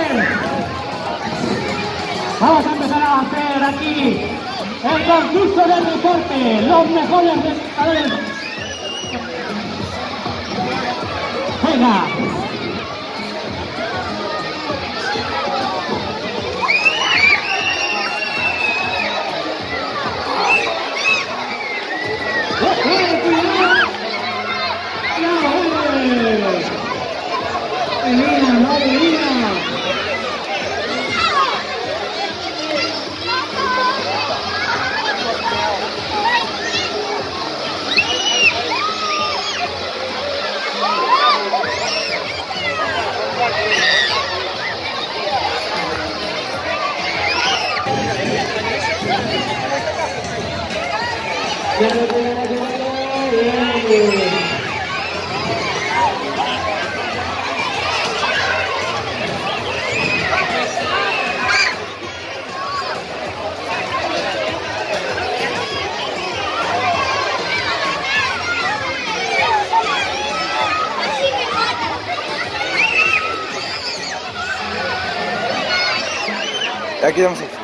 Vamos a empezar a hacer aquí el concurso del deporte, los mejores pescadores. Venga. Aquí vamos a